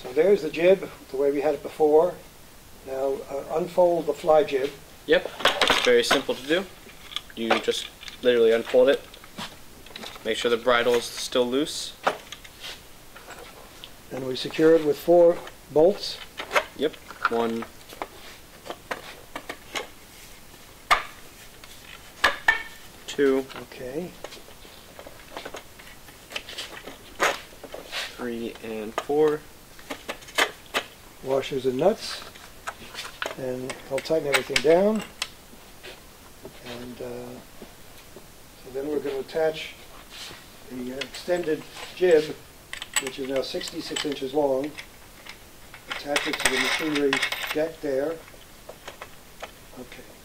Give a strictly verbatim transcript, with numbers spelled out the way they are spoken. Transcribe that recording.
So there's the jib, the way we had it before. Now uh, unfold the fly jib. Yep, it's very simple to do. You just literally unfold it. Make sure the bridle is still loose. And we secure it with four bolts. Yep, one, two, Okay. three, and four. Washers and nuts. And I'll tighten everything down. And uh, so then we're going to attach the extended jib, which is now sixty-six inches long. Attach it to the machinery deck there. Okay.